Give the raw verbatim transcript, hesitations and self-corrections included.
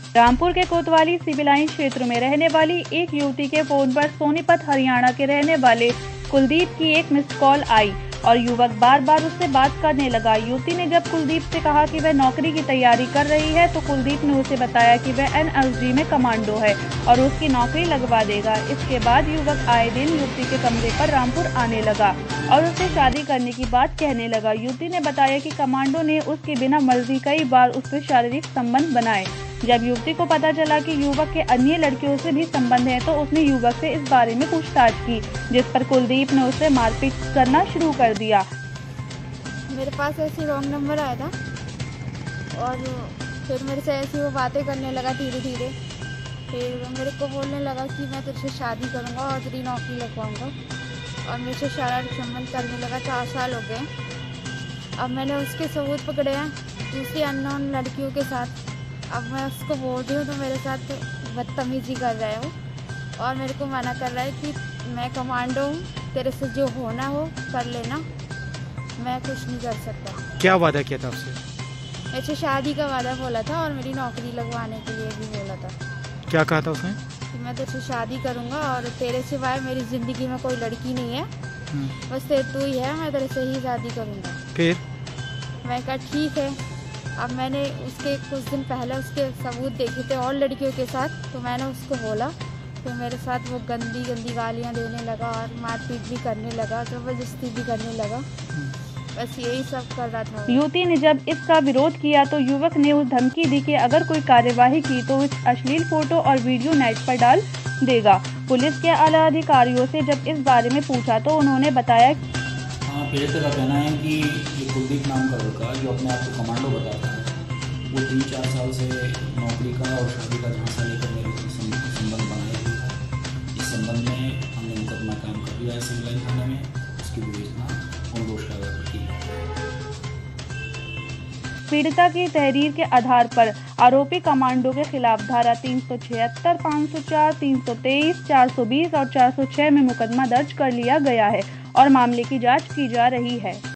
रामपुर के कोतवाली civil line क्षेत्र में रहने वाली एक युवती के फोन पर सोनीपत हरियाणा के रहने वाले कुलदीप की एक मिस्ड कॉल आई और युवक बार बार उससे बात करने लगा। युवती ने जब कुलदीप से कहा कि वह नौकरी की तैयारी कर रही है तो कुलदीप ने उसे बताया कि वह एन एस जी में कमांडो है और उसकी नौकरी लगवा देगा। इसके बाद युवक आए दिन युवती के कमरे पर रामपुर आने लगा और उससे शादी करने की बात कहने लगा। युवती ने बताया कि कमांडो ने उसकी बिना मर्जी कई बार उससे शारीरिक संबंध बनाए। जब युवती को पता चला कि युवक के अन्य लड़कियों से भी संबंध है तो उसने युवक से इस बारे में पूछताछ की, जिस पर कुलदीप ने उसे मारपीट करना शुरू कर दिया। मेरे पास ऐसी रॉन्ग नंबर आया था और फिर मेरे से ऐसी वो बातें करने लगा धीरे धीरे। फिर मेरे को बोलने लगा कि मैं तुझसे शादी करूंगा और तेरी नौकरी लगवाऊंगा और मेरे से शारीरिक संबंध करने लगा। चार साल हो गए। अब मैंने उसके सबूत पकड़े हैं दूसरी अननोन लड़कियों के साथ। अब मैं उसको बोल रही हूँ तो मेरे साथ बदतमीजी कर रहा है वो और मेरे को मना कर रहा है कि मैं कमांडो हूँ, तेरे से जो होना हो कर लेना, मैं कुछ नहीं कर सकता। क्या वादा किया था आपसे? मेरे से शादी का वादा बोला था और मेरी नौकरी लगवाने के लिए भी बोला था। क्या कहा था उसने? कि मैं तुझसे शादी करूँगा और तेरे सिवाय मेरी ज़िंदगी में कोई लड़की नहीं है, बस तेरे तू ही है, मैं तेरे से ही शादी करूँगा। फिर मैं कहा ठीक है। अब मैंने उसके कुछ दिन पहले उसके सबूत देखे थे और लड़कियों के साथ, तो मैंने उसको बोला। तो मेरे साथ वो गंदी गंदी गालियाँ देने लगा और मारपीट भी करने लगा, ज़बरदस्ती भी करने लगा। बस यही सब कर रहा था। युवती ने जब इसका विरोध किया तो युवक ने उस धमकी दी कि अगर कोई कार्यवाही की तो उस अश्लील फोटो और वीडियो नेट पर डाल देगा। पुलिस के आला अधिकारियों से जब इस बारे में पूछा तो उन्होंने बताया हाँ, पीड़ित का कहना है कि ये कुलदीप नाम का लड़का जो अपने आप को कमांडो बताता है, वो तीन चार साल से नौकरी का और शादी का झांसा लेकर मेरे से संबंध बनाए हुए था। इस संबंध में हमने मुकदमा कायम कर दिया है सिविल लाइन थाने में। उसकी विवेचना उन दोष लगाकर की है। पीड़िता की तहरीर के आधार पर आरोपी कमांडो के खिलाफ धारा तीन सौ छिहत्तर, पाँच सौ चार, तीन सौ तेईस, चार सौ बीस और चार सौ छह में मुकदमा दर्ज कर लिया गया है और मामले की जांच की जा रही है।